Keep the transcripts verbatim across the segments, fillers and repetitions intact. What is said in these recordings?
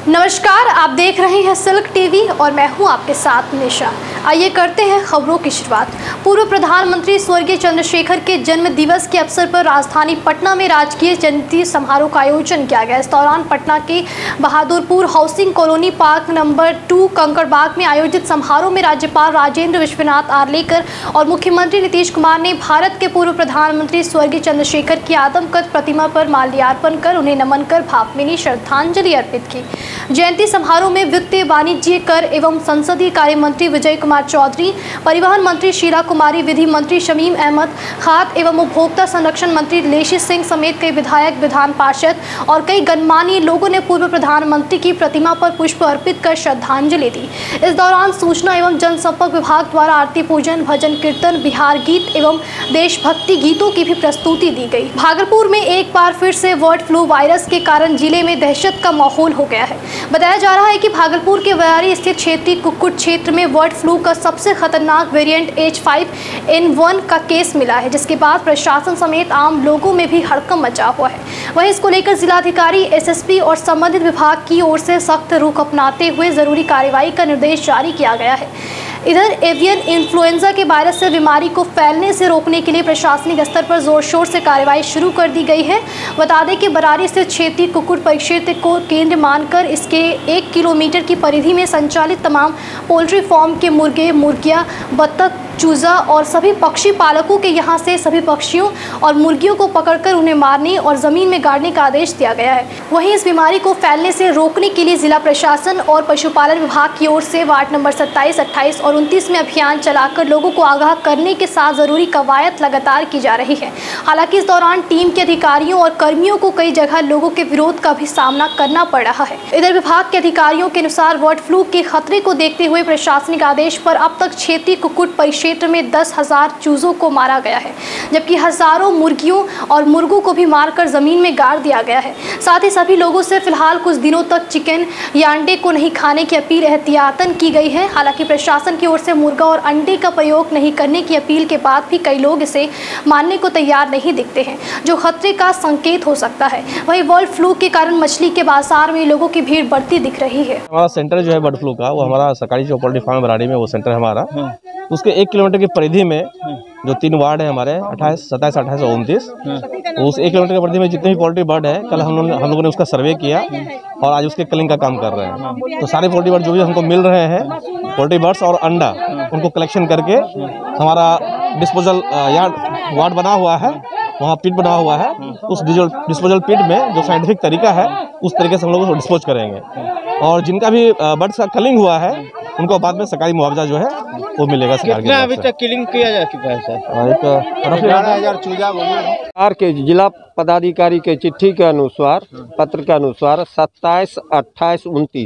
नमस्कार, आप देख रहे हैं सिल्क टीवी और मैं हूं आपके साथ निशा। आइए करते हैं खबरों की शुरुआत। पूर्व प्रधानमंत्री स्वर्गीय चंद्रशेखर के जन्म दिवस के अवसर पर राजधानी पटना में राजकीय जयंती समारोह का आयोजन किया गया। इस दौरान पटना के Bahadurpur housing colony park number two Kankarbagh में आयोजित समारोह में राज्यपाल राजेंद्र विश्वनाथ आर्लेकर और मुख्यमंत्री नीतीश कुमार ने भारत के पूर्व प्रधानमंत्री स्वर्गीय चंद्रशेखर की आदमकद प्रतिमा पर माल्यार्पण कर उन्हें नमन कर भावभीनी श्रद्धांजलि अर्पित की। जयंती समारोह में वित्त, वाणिज्य, कर एवं संसदीय कार्य मंत्री विजय कुमार चौधरी, परिवहन मंत्री शीला कुमारी, विधि मंत्री शमीम अहमद, खाद्य एवं उपभोक्ता संरक्षण मंत्री लेशी सिंह समेत कई विधायक, विधान पार्षद और कई गणमान्य लोगों ने पूर्व प्रधानमंत्री की प्रतिमा पर पुष्प अर्पित कर श्रद्धांजलि दी। इस दौरान सूचना एवं जनसंपर्क विभाग द्वारा आरती पूजन, भजन कीर्तन, बिहार गीत एवं देशभक्ति गीतों की भी प्रस्तुति दी गई। भागलपुर में एक बार फिर से बर्ड फ्लू वायरस के कारण जिले में दहशत का माहौल हो गया है। बताया जा रहा है कि भागलपुर के बयारी स्थित क्षेत्रीय कुक्कुट क्षेत्र में बर्ड फ्लू का सबसे खतरनाक variant H five N one का केस मिला है, जिसके बाद प्रशासन समेत आम लोगों में भी हड़कंप मचा हुआ है। वहीं इसको लेकर जिलाधिकारी, एसएसपी और संबंधित विभाग की ओर से सख्त रुख अपनाते हुए जरूरी कार्रवाई का निर्देश जारी किया गया है। इधर एवियन इन्फ्लुएंजा के वायरस से बीमारी को फैलने से रोकने के लिए प्रशासनिक स्तर पर जोर शोर से कार्रवाई शुरू कर दी गई है। बता दें कि बरारी स्थित क्षेत्रीय कुक्कुट परिक्षेत्र को केंद्र मानकर इसके एक किलोमीटर की परिधि में संचालित तमाम पोल्ट्री फार्म के मुर्गे, मुर्गियां, बत्तख, चूजा और सभी पक्षी पालकों के यहां से सभी पक्षियों और मुर्गियों को पकड़कर उन्हें मारने और जमीन में गाड़ने का आदेश दिया गया है। वहीं इस बीमारी को फैलने से रोकने के लिए जिला प्रशासन और पशुपालन विभाग की ओर से वार्ड नंबर सत्ताईस, अट्ठाईस और उनतीस में अभियान चलाकर लोगों को आगाह करने के साथ जरूरी कवायद लगातार की जा रही है। हालांकि इस दौरान टीम के अधिकारियों और कर्मियों को कई जगह लोगों के विरोध का भी सामना करना पड़ रहा है। इधर विभाग के अधिकारियों के अनुसार बर्ड फ्लू के खतरे को देखते हुए प्रशासनिक आदेश पर अब तक क्षेत्रीय कुक्कुट परिक्षेत्र में दस हजार चूजों को मारा गया है, जबकि हजारों मुर्गियों और मुर्गों को भी मारकर जमीन में गाड़ दिया गया है। साथ ही सभी लोगों से फिलहाल कुछ दिनों तक चिकन या अंडे को नहीं खाने की अपील एहतियातन की गई है। हालांकि प्रशासन की ओर से मुर्गा और अंडे का प्रयोग नहीं करने की अपील के बाद भी कई लोग इसे मानने को तैयार नहीं दिखते हैं, जो खतरे का संकेत हो सकता है। वहीं बर्ड फ्लू के कारण मछली के बाजार में लोगों की भीड़ बढ़ती दिख रही है। हमारा सेंटर जो है बर्ड फ्लू का, वो हमारा सरकारी जो पोल्ट्री फार्म बराड़ी में वो सेंटर है हमारा, उसके एक किलोमीटर की परिधि में जो तीन वार्ड है हमारे अट्ठाईस, सत्ताईस, अट्ठाईस और उनतीस, उस एक किलोमीटर की परिधि में जितने भी पोल्ट्री बर्ड है, कल हम लोग हम लोगों ने उसका सर्वे किया और आज उसके कलिंग का काम कर रहे हैं। तो सारे पोल्ट्री बर्ड जो भी हमको मिल रहे हैं, पोल्ट्री बर्ड्स और अंडा, उनको कलेक्शन करके हमारा डिस्पोजल यार्ड वार्ड बना हुआ है, वहाँ पिट बना हुआ है, उस डिस्पोजल पिट में जो साइंटिफिक तरीका है उस तरीके से हम लोग उसको डिस्पोज करेंगे। और जिनका भी बर्ड्स का कलिंग हुआ है उनको बाद में सरकारी मुआवजा जो है वो मिलेगा। कितना अभी तक किलिंग किया जा चुका है सर? एक ग्यारह हजार चूजा सरकार के जिला पदाधिकारी के चिट्ठी के अनुसार, पत्र के अनुसार सत्ताईस, अट्ठाईस, उनतीस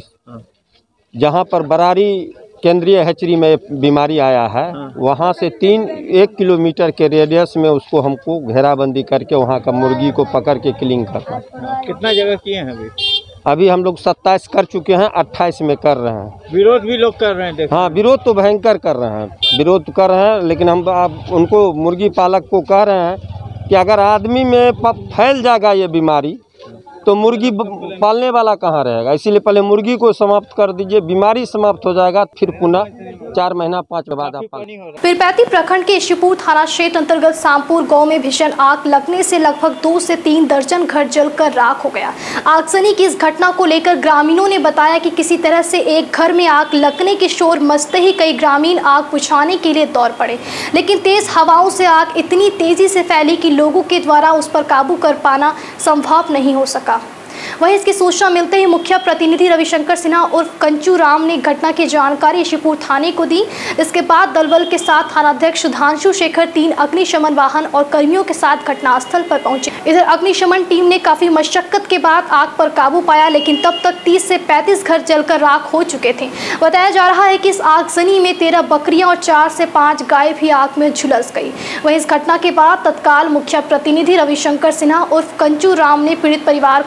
जहां पर बरारी केंद्रीय हैचरी में बीमारी आया है, वहां से तीन एक किलोमीटर के रेडियस में उसको हमको घेराबंदी करके वहां का मुर्गी को पकड़ के क्लीन करना। कितना जगह किए हैं अभी? अभी हम लोग सत्ताईस कर चुके हैं, अट्ठाईस में कर रहे हैं। विरोध भी लोग कर रहे हैं? हाँ, विरोध तो भयंकर कर रहे हैं, विरोध कर रहे हैं, लेकिन हम आप उनको मुर्गी पालक को कह रहे हैं कि अगर आदमी में फैल जाएगा ये बीमारी तो मुर्गी पालने वाला कहाँ रहेगा, इसीलिए पहले मुर्गी को समाप्त कर दीजिए, बीमारी समाप्त हो जाएगा, फिर पुनः चार महीना पाँच के बाद आप। पीरपैंती प्रखंड के इश्यूपुर थाना क्षेत्र अंतर्गत सामपुर गांव में भीषण आग लगने से लगभग दो से तीन दर्जन घर जलकर राख हो गया। आगजनी की इस घटना को लेकर ग्रामीणों ने बताया कि किसी तरह से एक घर में आग लगने के शोर मचते ही कई ग्रामीण आग बुझाने के लिए दौड़ पड़े, लेकिन तेज हवाओं से आग इतनी तेजी से फैली कि लोगों के द्वारा उस पर काबू कर पाना संभव नहीं हो सका। वहीं इसकी सूचना मिलते ही मुख्य प्रतिनिधि रविशंकर सिन्हा उर्फ कंचू राम ने घटना की जानकारी इश्यूपुर थाने को दी। इसके बाद दलबल के साथ थानाध्यक्ष सुधांशु शेखर, तीन अग्निशमन वाहन और कर्मियों के साथ घटनास्थल पर पहुंचे। इधर अग्निशमन टीम ने काफी मशक्कत के बाद आग पर काबू पाया, लेकिन तब तक तीस से पैंतीस घर जलकर राख हो चुके थे। बताया जा रहा है कि इस आगजनी में तेरह बकरियां और चार से पाँच गाय भी आग में झुलस गई। वहीं इस घटना के बाद तत्काल मुख्य प्रतिनिधि रविशंकर सिन्हा उर्फ कंचू राम ने पीड़ित परिवार को सूखा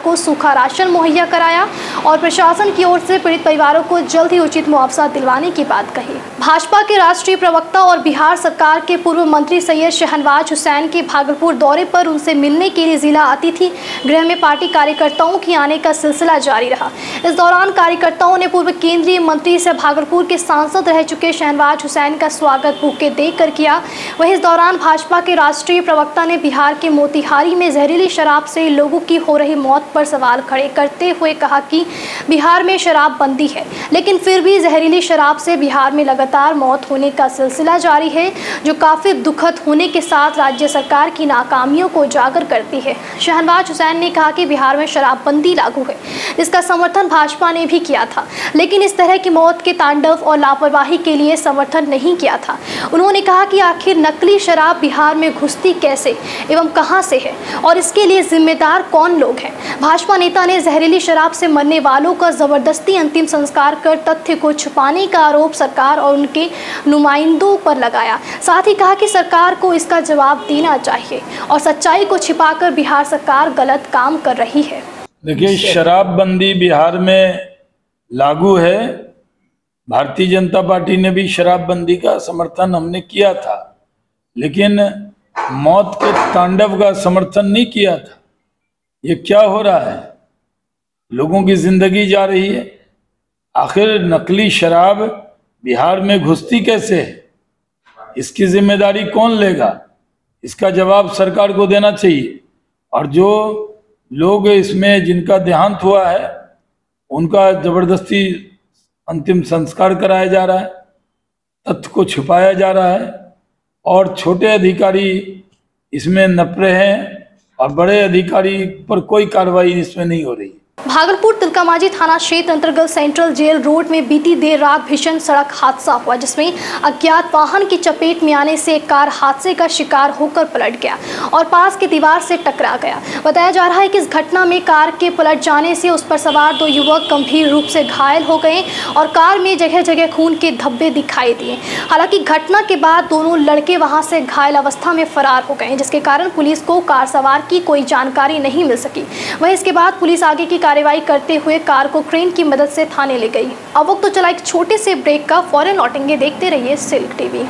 सूखा राशन मुहैया कराया और प्रशासन की ओर से पीड़ित परिवारों को जल्द ही उचित मुआवजा दिलवाने की बात कही। भाजपा के राष्ट्रीय प्रवक्ता और बिहार सरकार के पूर्व मंत्री सैयद शहनवाज हुसैन के भागलपुर दौरे पर उनसे मिलने के लिए जिला अतिथि गृह में पार्टी कार्यकर्ताओं की आने का सिलसिला जारी रहा। इस दौरान कार्यकर्ताओं ने पूर्व केंद्रीय मंत्री से भागलपुर के सांसद रह चुके शहनवाज हुसैन का स्वागत बुके देकर किया। वहीं इस दौरान भाजपा के राष्ट्रीय प्रवक्ता ने बिहार के मोतिहारी में जहरीली शराब से लोगों की हो रही मौत पर सवाल खड़े करते हुए कहा कि बिहार में शराब बंदी है, लेकिन फिर भी जहरीली शराब से बिहार में लगातार मौत होने का सिलसिला जारी है, जो काफ़ी दुखद होने के साथ राज्य सरकार की नाकामियों को उजागर करती है। शहनवाज हुसैन ने कहा कि बिहार में शराबबंदी लागू है, इसका समर्थन भाजपा ने भी किया था, लेकिन इस तरह की मौत के तांडव और लापरवाही के लिए समर्थन नहीं किया था। उन्होंने कहा कि आखिर नकली शराब बिहार में घुसती कैसे एवं कहां से है और इसके लिए जिम्मेदार कौन लोग हैं। भाजपा नेता ने जहरीली शराब से मरने वालों का जबरदस्ती अंतिम संस्कार कर तथ्य को छुपाने का आरोप सरकार और उनके नुमाइंदों पर लगाया। साथ ही कहा कि सरकार को इसका जवाब देना चाहिए और सच्चाई को छिपाकर बिहार सरकार गलत काम कर रही है। देखिए, शराबबंदी बिहार में लागू है। भारतीय जनता पार्टी ने भी शराबबंदी का समर्थन हमने किया था, लेकिन मौत के तांडव का समर्थन नहीं किया था। ये क्या हो रहा है? लोगों की जिंदगी जा रही है। आखिर नकली शराब बिहार में घुसती कैसे है? इसकी जिम्मेदारी कौन लेगा? इसका जवाब सरकार को देना चाहिए। और जो लोग इसमें जिनका देहांत हुआ है उनका जबरदस्ती अंतिम संस्कार कराया जा रहा है, तथ्य को छुपाया जा रहा है और छोटे अधिकारी इसमें नपरे हैं और बड़े अधिकारी पर कोई कार्रवाई इसमें नहीं हो रही। भागलपुर तिलकामांझी थाना क्षेत्र अंतर्गत सेंट्रल जेल रोड में बीती देर रात भीषण सड़क हादसा हुआ, जिसमें अज्ञात वाहन की चपेट में आने से एक कार हादसे का शिकार होकर पलट गया और पास की दीवार से टकरा गया। बताया जा रहा है कि इस घटना में कार के पलट जाने से उस पर सवार दो युवक गंभीर रूप से घायल हो गए और कार में जगह जगह खून के धब्बे दिखाई दिए। हालांकि घटना के बाद दोनों लड़के वहां से घायल अवस्था में फरार हो गए, जिसके कारण पुलिस को कार सवार की कोई जानकारी नहीं मिल सकी। वहीं इसके बाद पुलिस आगे की कार्रवाई करते हुए कार को क्रेन की मदद से थाने ले गई। अब वक्त तो चला एक छोटे से ब्रेक का, फौरन लौटेंगे। देखते रहिए सिल्क टीवी।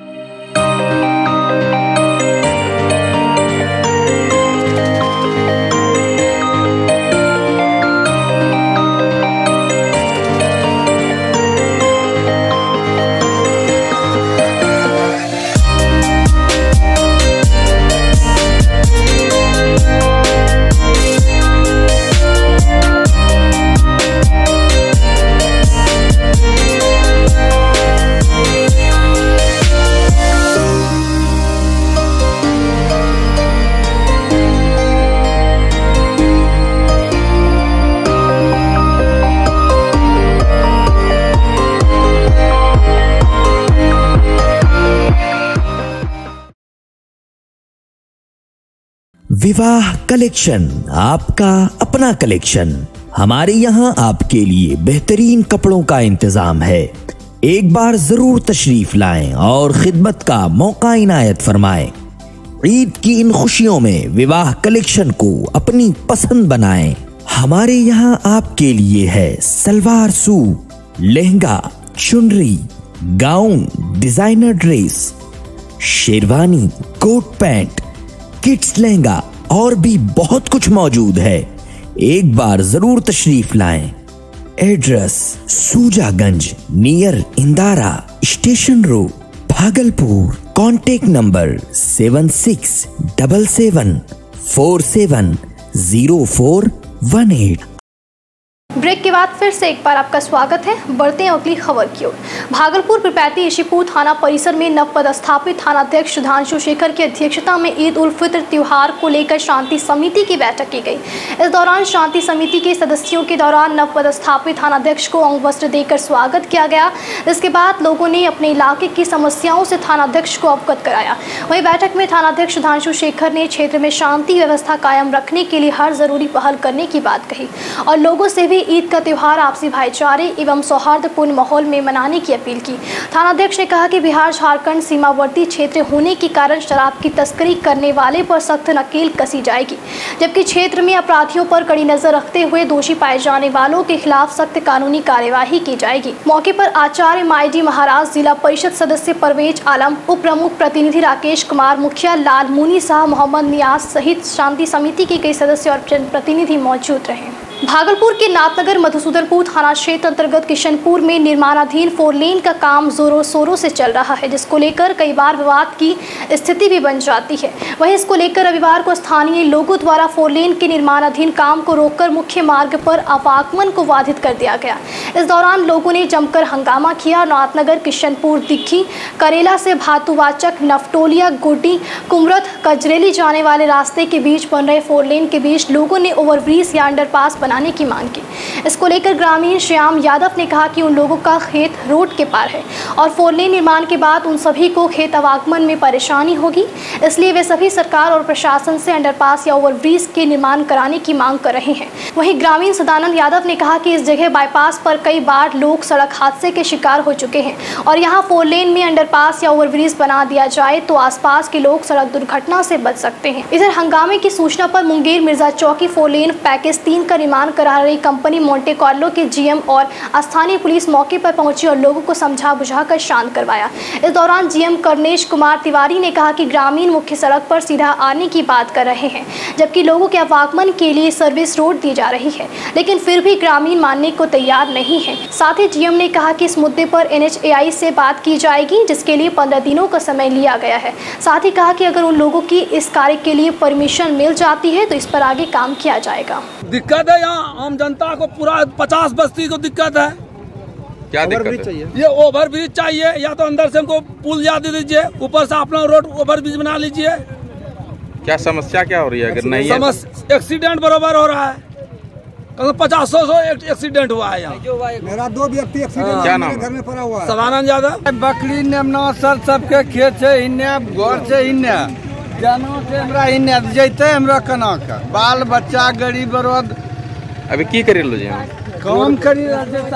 विवाह कलेक्शन, आपका अपना कलेक्शन। हमारे यहाँ आपके लिए बेहतरीन कपड़ों का इंतजाम है। एक बार जरूर तशरीफ लाएं और खिदमत का मौका इनायत फरमाएं। ईद की इन खुशियों में विवाह कलेक्शन को अपनी पसंद बनाएं। हमारे यहाँ आपके लिए है salwar suit, lehenga, chunri, gown, designer dress, sherwani, coat pant, kids lehenga और भी बहुत कुछ मौजूद है। एक बार जरूर तशरीफ लाएं। Address Soojaganj near Indara station road, Bhagalpur. Contact number seven six double seven four seven zero four one eight. Break के बाद फिर से एक बार आपका स्वागत है। बढ़ते हैं अगली खबर की ओर। भागलपुर पिरपैती ईशीपुर थाना परिसर में नव पदस्थापित थानाध्यक्ष सुधांशु शेखर की अध्यक्षता में ईद उल फित्र त्योहार को लेकर शांति समिति की बैठक की गई। इस दौरान शांति समिति के सदस्यों के दौरान नव पदस्थापित थानाध्यक्ष को अंग वस्त्र देकर स्वागत किया गया। इसके बाद लोगों ने अपने इलाके की समस्याओं से थानाध्यक्ष को अवगत कराया। वहीं बैठक में थानाध्यक्ष सुधांशु शेखर ने क्षेत्र में शांति व्यवस्था कायम रखने के लिए हर जरूरी पहल करने की बात कही और लोगों से भी ईद का त्यौहार आपसी भाईचारे एवं सौहार्दपूर्ण माहौल में मनाने की अपील की। थानाध्यक्ष ने कहा कि बिहार झारखंड सीमावर्ती क्षेत्र होने के कारण शराब की तस्करी करने वाले पर सख्त नकेल कसी जाएगी, जबकि क्षेत्र में अपराधियों पर कड़ी नजर रखते हुए दोषी पाए जाने वालों के खिलाफ सख्त कानूनी कार्यवाही की जाएगी। मौके पर आचार्य माईडी महाराज, जिला परिषद सदस्य परवेज आलम, उप प्रमुख प्रतिनिधि राकेश कुमार, मुखिया लाल मुनी शाह, मोहम्मद नियाज सहित शांति समिति के कई सदस्य और जनप्रतिनिधि मौजूद रहे। भागलपुर के नाथनगर मधुसूदनपुर थाना क्षेत्र अंतर्गत किशनपुर में निर्माणाधीन फोर लेन का काम जोरों शोरों से चल रहा है, जिसको लेकर कई बार विवाद की स्थिति भी बन जाती है। वहीं इसको लेकर रविवार को स्थानीय लोगों द्वारा फोर लेन के निर्माणाधीन काम को रोककर मुख्य मार्ग पर आवागमन को बाधित कर दिया गया। इस दौरान लोगों ने जमकर हंगामा किया। नाथनगर, किशनपुर, दिखी, करेला से भातुवाचक, नफटोलिया, गुड्डी, कुमरत, कजरेली जाने वाले रास्ते के बीच बन रहे फोर लेन के बीच लोगों ने ओवरब्रिज या अंडरपास बनाने की मांग की। इसको लेकर ग्रामीण श्याम यादव ने कहा कि उन लोगों का खेत रोड के पार है और फोर लेन निर्माण के बाद उन सभी को खेत आवागमन में परेशानी होगी, इसलिए वे सभी सरकार और प्रशासन से अंडरपास या ओवरब्रिज के निर्माण कराने की मांग कर रहे हैं। वहीं ग्रामीण सदानंद यादव ने कहा कि इस जगह बाईपास पर कई बार लोग सड़क हादसे के शिकार हो चुके हैं और यहाँ फोर लेन में अंडरपास या ओवरब्रिज बना दिया जाए तो आसपास के लोग सड़क दुर्घटना से बच सकते हैं। इधर हंगामे की सूचना पर Munger Mirza Chowki four lane package तीन का निर्माण करा रही कंपनी मोंटे कार्लो के जीएम और स्थानीय पुलिस मौके पर पहुंची और लोगों को समझा बुझाकर शांत करवाया। इस दौरान जीएम करनेश कुमार तिवारी ने कहा कि ग्रामीण मुख्य सड़क पर सीधा आने की बात कर रहे हैं, जबकि लोगों के आवागमन के लिए सर्विस रोड दी जा रही है, लेकिन फिर भी ग्रामीण मानने को तैयार नहीं है। साथ ही जीएम ने कहा कि इस मुद्दे पर एनएचएआई से बात की जाएगी, जिसके लिए पंद्रह दिनों का समय लिया गया है। साथ ही कहा कि अगर उन लोगों की इस कार्य के लिए परमिशन मिल जाती है तो इस पर आगे काम किया जाएगा। दिक्कत है यहाँ आम जनता को, पूरा पचास बस्ती को दिक्कत है। क्या दिक्कत चाहिए? ये ओवर ब्रिज चाहिए, या तो अंदर से हमको पुल याद दे दीजिए, ऊपर से अपना रोड ओवर ब्रिज बना लीजिए। क्या समस्या क्या हो रही है? अगर नहीं है एक्सीडेंट बराबर हो रहा है, पचास सौ सौ एक्सीडेंट हुआ है यहाँ। मेरा दो व्यक्ति एक्सीडेंट क्या नाम घर में पड़ा हुआ है। सदानंद यादव। बकरी नेमना सर सबके खेत से इन्ने घर से इन्ने जानो से हमरा इन्ने जैते हमरा कना का बाल बच्चा गरीब बरोद अभी की करी लो जी? काम करी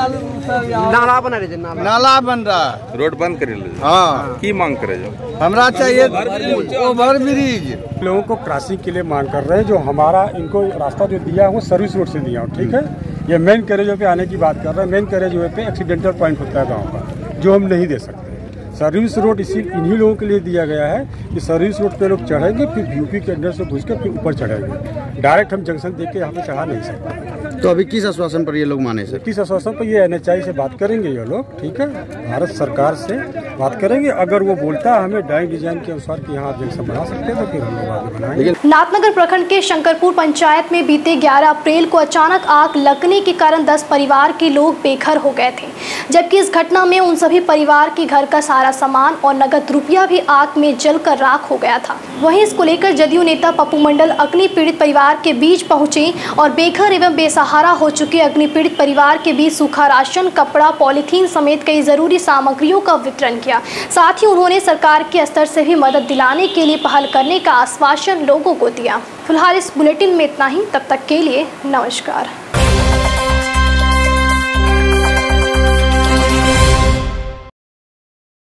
नाला बना रहे, नाला बन रहा, रोड बंद करी लो। हाँ, की मांग करे जो हमरा चाहिए ओवर ब्रिज। लोगों को क्रॉसिंग के लिए मांग कर रहे हैं, जो हमारा इनको रास्ता जो दिया है वो सर्विस रोड से दिया हो, ठीक है। ये मेन कैरेज पे आने की बात कर रहे हैं। मेन कैरेज पे एक्सीडेंटल पॉइंट होता है गाँव का, जो हम नहीं दे सकते। सर्विस रोड इसी इन्हीं लोगों के लिए दिया गया है कि सर्विस रोड पे लोग चढ़ेंगे, फिर यूपी के अंदर से घुस के फिर ऊपर चढ़ेंगे। डायरेक्ट हम जंक्शन देख के यहाँ पे चढ़ा नहीं सकते। तो अभी किस आश्वासन पर ये लोग माने सर? किस आश्वासन पर? ये एनएचआई से बात करेंगे ये लोग, ठीक है, भारत सरकार से बात करेंगे। अगर वो बोलता है हमें डाइन डिजाइन के अनुसार कि यहाँ जंक्शन बना सकते हैं तो फिर हम लोग आगे बनाएंगे। नाथनगर प्रखंड के शंकरपुर पंचायत में बीते ग्यारह अप्रैल को अचानक आग लगने के कारण दस परिवार के लोग बेघर हो गए थे, जबकि इस घटना में उन सभी परिवार के घर का सारा सामान और नगद रुपया भी आग में जलकर राख हो गया था। वहीं इसको लेकर जदयू नेता पप्पू मंडल अग्नि पीड़ित परिवार के बीच पहुंचे और बेघर एवं बेसहारा हो चुके अग्नि पीड़ित परिवार के बीच सूखा राशन, कपड़ा, पॉलीथीन समेत कई जरूरी सामग्रियों का वितरण किया। साथ ही उन्होंने सरकार के स्तर से भी मदद दिलाने के लिए पहल करने का आश्वासन लोगों को दिया। फिलहाल इस बुलेटिन में इतना ही। तब तक के लिए नमस्कार।